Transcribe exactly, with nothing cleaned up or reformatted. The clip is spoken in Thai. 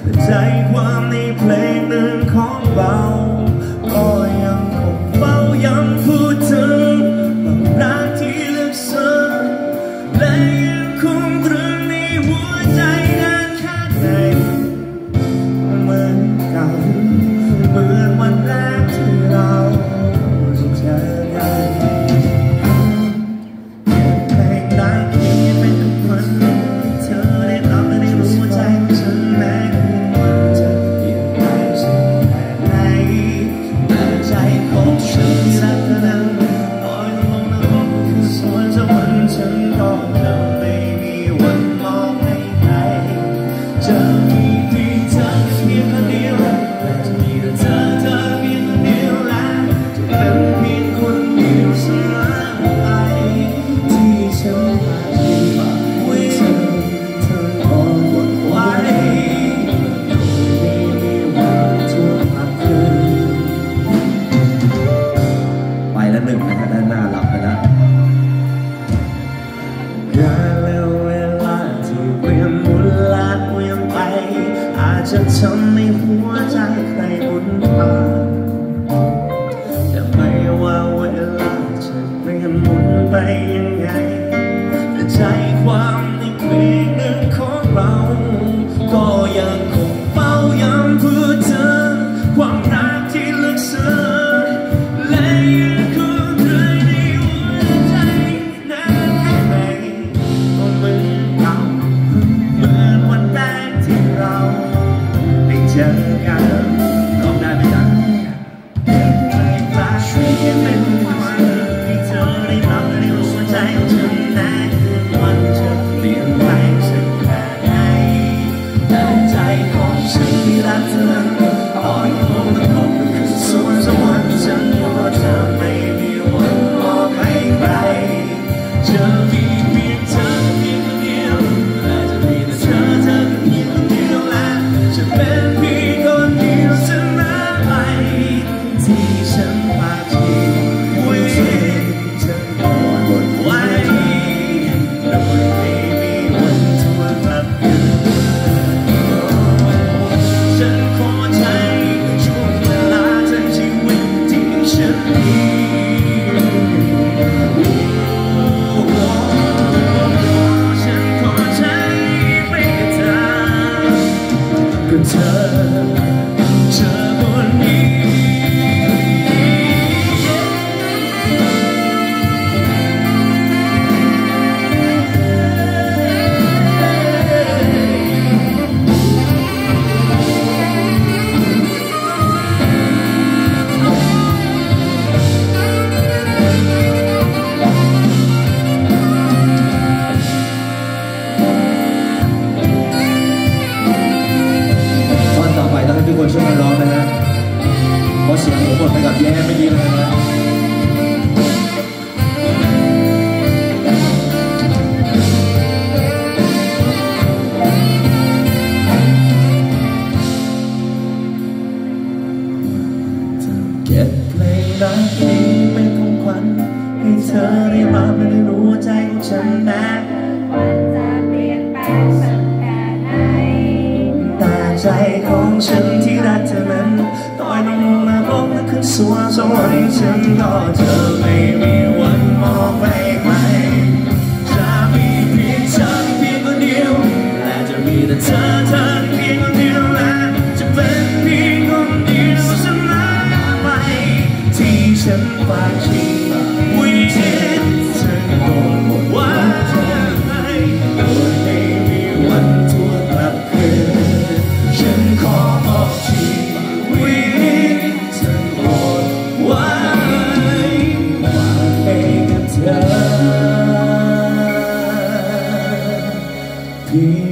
ใจความในเพลงหนึ่งของเราก็ยังคงเฝ้าย้ำพูดถึงความรักที่ลึกซึ้งและยังคงตรึงในหัวใจนานแค่ไหนเหมือนเก่าเหมือนวันแรกที่เราจะเจอกันเพลงรักนี้เป็นวันที่เธอได้รับและได้รู้ใจของฉันแม้คืนวันจะเปลี่ยนไปสักแค่ไหนแต่ใจของฉันที่รักเธอนั้นลอยลงนรกคือสวนสวรรค์ฉันก็จะไม่มีวันมองให้ใครจะมีเพียงเธอเพียงคนเดียวและจะมีแต่เธอเธอเพียงคนเดียวและจะเป็นเพียงคนเดียวเสมอไปที่ฉันพาชีวิตไว้เธอเธออ่อนหวั่นไหวไม่มีวันทั่วพักคืนไปแล้วหนึ่งนะฮะด้านหน้าหลับไปแล้วการและเวลาที่เปลี่ยนหมุนลาดเปลี่ยนไปอาจจะทำให้หัวใจใครหมุนผ่านแต่ไม่ว่าเวลาจะเปลี่ยนหมุนไปยังไงแต่ใจความในเพลงหนึ่งของเราก็ยังคงเฝ้าย้ำพูดถึงความรักที่ลึกซึ้งและยังคงตรึงในหัวใจนานแค่ไหนก็เหมือนเก่าเหมือนวันแรกที่เราได้เจอกันร้องได้ไหมจ๊ะไม่กล้าช่วยเป็นวันที่เธอได้รับและได้รู้หัวใจของฉันแม้คืนวันจะเปลี่ยนไปสักแค่ไหนแต่ใจของฉันที่รักเธอนั้นอ่อนลงและพบก็คือสวนสวรรค์ฉันก็จะไม่มีวันมอบให้ใครจะมีเพียงเธอเพียงคนเดียวและจะมีแต่เธอเธอเพียงคนเดียวและจะเป็นเพียงคนเดียวเสมอไปที่ฉันพาชีวิตเธออ่อนหวั่นไหวโดยไม่มีวันทั่วกลับคืนฉันขอใช้ช่วงเวลาทั้งชีวิตที่ฉันมีฉันขอใช้ไปกับเธอกับเธอเธอคนนี้วันต่อไปต้องให้ทุกคนช่วยกันร้องนะฮะเพราะเสียงผมหมดไปกับแย่ไม่ดีเลยนะเก็บเพลงรักนี้เป็นของขวัญให้เธอได้รับและได้รู้ว่าใจของฉันแม้วันจะเปลี่ยนแปลงสักแค่ไหนแต่ใจของฉันที่รักเธอนั้นต่อยลงนรกและขึ้นสวงสวรรค์ฉันก็จะไม่มีวันมองไปใครจะมีเพียงเธอเพียงคนเดียวและจะมีแต่เธอเธอเพียงคนเดียวและจะเป็นเพียงคนเดียวเสมอไปที่ฉันฝากชีวิตฉันโดนหมดวันโดยไม่มีวันทั่วกลับคืนฉันขอมอบชีวิตฉันหมดไว้ฝากให้กับเธอเพียง